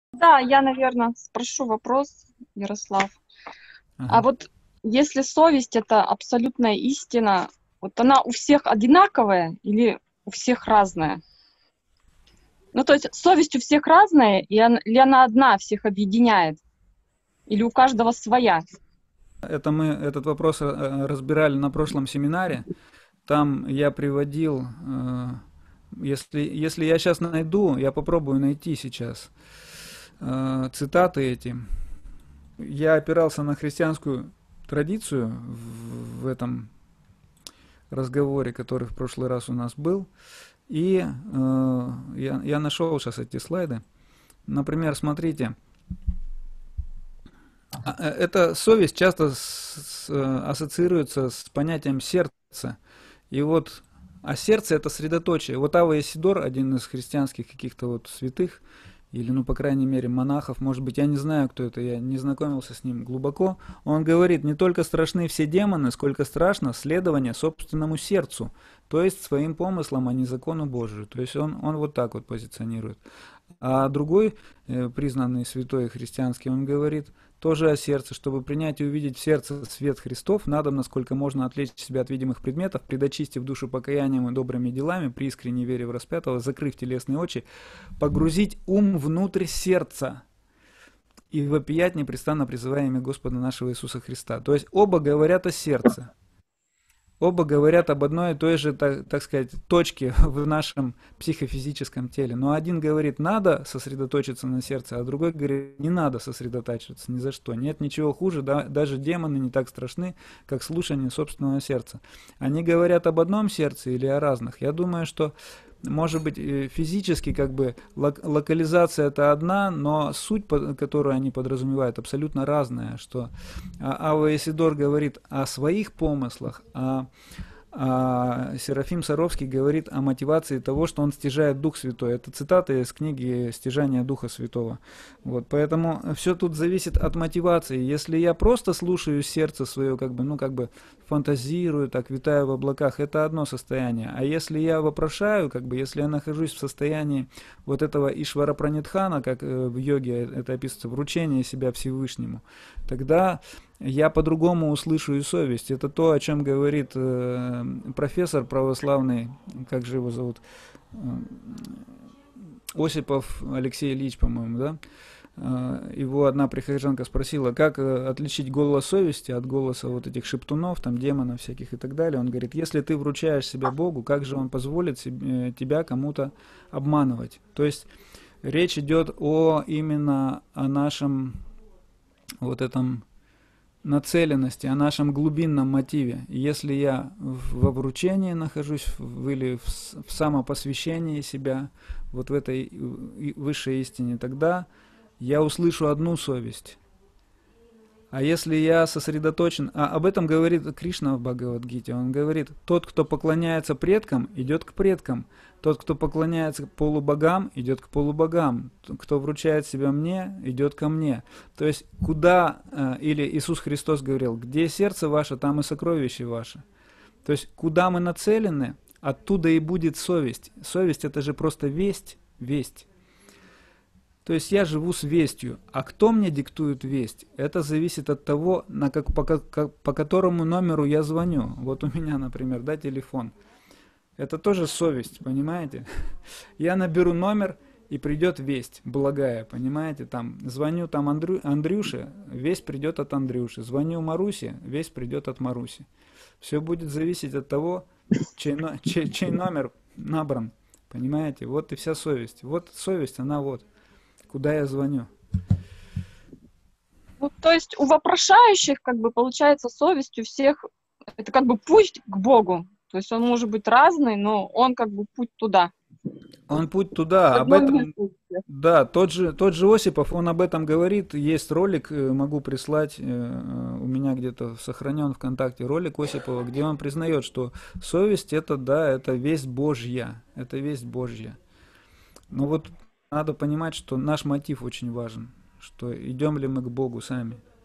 Да, я, наверное, спрошу вопрос, Ярослав. А Ага. вот если совесть — это абсолютная истина, вот она у всех одинаковая или у всех разная? Ну, то есть совесть у всех разная, или она одна всех объединяет? Или у каждого своя? Это мы этот вопрос разбирали на прошлом семинаре. Там я приводил, если я сейчас найду, я попробую найти сейчас цитаты эти. Я опирался на христианскую традицию в этом разговоре, который в прошлый раз у нас был. И я нашел сейчас эти слайды. Например, смотрите, эта совесть часто ассоциируется с понятием сердца. И вот, а сердце это средоточие. Вот Ава Исидор, один из христианских каких-то вот святых, или, ну, по крайней мере, монахов, может быть, я не знаю, кто это, я не знакомился с ним глубоко, он говорит, не только страшны все демоны, сколько страшно следование собственному сердцу, то есть своим помыслам, а не закону Божию. То есть он вот так вот позиционирует. А другой признанный святой христианский, он говорит тоже о сердце. Чтобы принять и увидеть в сердце свет Христов, надо, насколько можно, отвлечь себя от видимых предметов, предочистив душу покаянием и добрыми делами, при искренней вере в распятого, закрыв телесные очи, погрузить ум внутрь сердца и вопиять непрестанно призывая имя Господа нашего Иисуса Христа. То есть оба говорят о сердце. Оба говорят об одной и той же, так сказать, точке в нашем психофизическом теле. Но один говорит, надо сосредоточиться на сердце, а другой говорит, не надо сосредотачиваться ни за что. Нет ничего хуже, да, даже демоны не так страшны, как слушание собственного сердца. Они говорят об одном сердце или о разных. Я думаю, что может быть, физически как бы локализация это одна, но суть, которую они подразумевают, абсолютно разная, что Ава Исидор говорит о своих помыслах, а Серафим Саровский говорит о мотивации того, что он стяжает Дух Святой. Это цитата из книги «Стяжание Духа Святого». Вот, поэтому все тут зависит от мотивации. Если я просто слушаю сердце свое, как бы, ну, как бы фантазирую, так витаю в облаках, это одно состояние. А если я вопрошаю, как бы, если я нахожусь в состоянии вот этого Ишвара Пранитхана, как в йоге это описывается, вручение себя Всевышнему, тогда я по-другому услышу и совесть. Это то, о чем говорит профессор православный, как же его зовут, э, Осипов Алексей Ильич, по-моему, да? Его одна прихожанка спросила, как отличить голос совести от голоса вот этих шептунов, там, демонов всяких и так далее. Он говорит, если ты вручаешь себя Богу, как же он позволит тебя кому-то обманывать? То есть речь идет именно о нашем вот этом нацеленности, о нашем глубинном мотиве. И если я во вручении нахожусь или в самопосвящении себя, вот в этой высшей истине, тогда я услышу одну совесть. А если я сосредоточен, об этом говорит Кришна в Бхагавадгите, он говорит, тот, кто поклоняется предкам, идет к предкам, тот, кто поклоняется полубогам, идет к полубогам, кто вручает себя мне, идет ко мне. То есть, куда, или Иисус Христос говорил, где сердце ваше, там и сокровище ваше. То есть, куда мы нацелены, оттуда и будет совесть. Совесть это же просто весть, весть. То есть я живу с вестью. А кто мне диктует весть? Это зависит от того, по которому номеру я звоню. Вот у меня, например, да, телефон. Это тоже совесть, понимаете? Я наберу номер, и придет весть благая, понимаете? Там звоню там Андрюше, весть придет от Андрюши. Звоню Марусе, весть придет от Маруси. Все будет зависеть от того, чей номер набран. Понимаете? Вот и вся совесть. Вот совесть, она вот. Куда я звоню? Ну, то есть у вопрошающих, как бы, получается, совесть у всех, это как бы путь к Богу. То есть он может быть разный, но он как бы путь туда. Он путь В туда, об одном этом, месте у всех. да, тот же Осипов, он об этом говорит, есть ролик, могу прислать, у меня где-то сохранен ВКонтакте ролик Осипова, где он признает, что совесть это, да, это весть Божья, это весть Божья. Но вот надо понимать, что наш мотив очень важен, что идем ли мы к Богу сами.